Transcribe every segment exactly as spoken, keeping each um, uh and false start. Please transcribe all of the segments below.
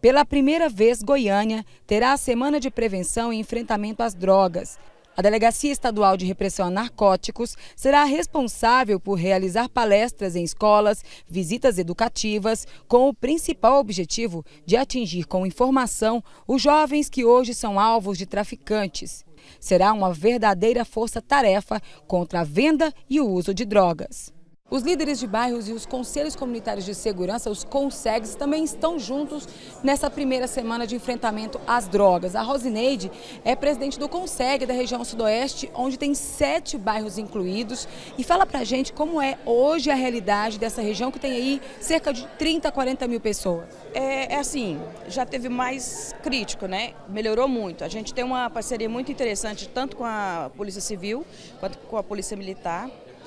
Pela primeira vez, Goiânia terá a Semana de Prevenção e Enfrentamento às Drogas. A Delegacia Estadual de Repressão a Narcóticos será responsável por realizar palestras em escolas, visitas educativas, com o principal objetivo de atingir com informação os jovens que hoje são alvos de traficantes. Será uma verdadeira força-tarefa contra a venda e o uso de drogas. Os líderes de bairros e os conselhos comunitários de segurança, os conselhos, também estão juntos nessa primeira semana de enfrentamento às drogas. A Rosineide é presidente do Conseg da região sudoeste, onde tem sete bairros incluídos, e fala pra gente como é hoje a realidade dessa região, que tem aí cerca de trinta, quarenta mil pessoas. É, é assim, já teve mais crítico, né? Melhorou muito. A gente tem uma parceria muito interessante, tanto com a Polícia Civil quanto com a Polícia Militar.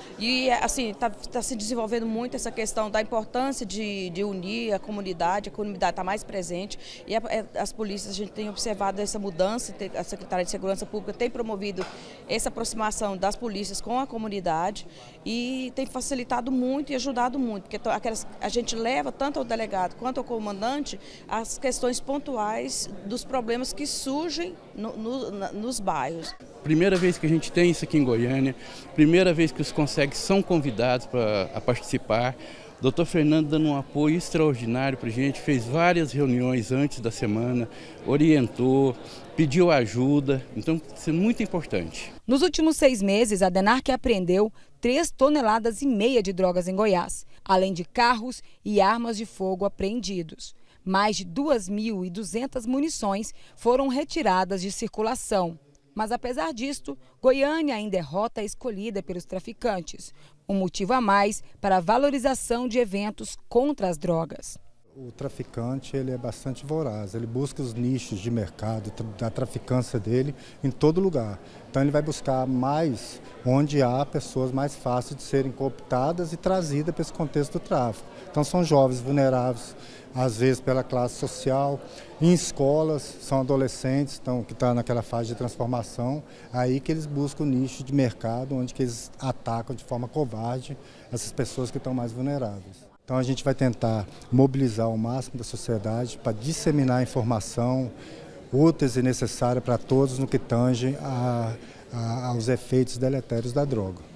E assim, está tá se desenvolvendo muito essa questão da importância de, de unir a comunidade, a comunidade está mais presente, e a, as polícias, a gente tem observado essa mudança, a Secretaria de Segurança Pública tem promovido essa aproximação das polícias com a comunidade e tem facilitado muito e ajudado muito, porque aquelas, a gente leva tanto ao delegado quanto ao comandante as questões pontuais dos problemas que surgem no, no, na, nos bairros. Primeira vez que a gente tem isso aqui em Goiânia, primeira vez que os Conseg são convidados para participar. O doutor Fernando dando um apoio extraordinário para a gente, fez várias reuniões antes da semana, orientou, pediu ajuda, então isso é muito importante. Nos últimos seis meses, a DENARC apreendeu três toneladas e meia de drogas em Goiás, além de carros e armas de fogo apreendidos. Mais de duas mil e duzentas munições foram retiradas de circulação. Mas, apesar disto, Goiânia ainda é rota escolhida pelos traficantes. Um motivo a mais para a valorização de eventos contra as drogas. O traficante ele é bastante voraz, ele busca os nichos de mercado, da traficância dele em todo lugar. Então ele vai buscar mais onde há pessoas mais fáceis de serem cooptadas e trazidas para esse contexto do tráfico. Então são jovens vulneráveis, às vezes pela classe social, em escolas, são adolescentes então, que estão naquela fase de transformação, aí que eles buscam o nicho de mercado, onde que eles atacam de forma covarde essas pessoas que estão mais vulneráveis. Então a gente vai tentar mobilizar o máximo da sociedade para disseminar informação úteis e necessária para todos no que tange a, a, aos efeitos deletérios da droga.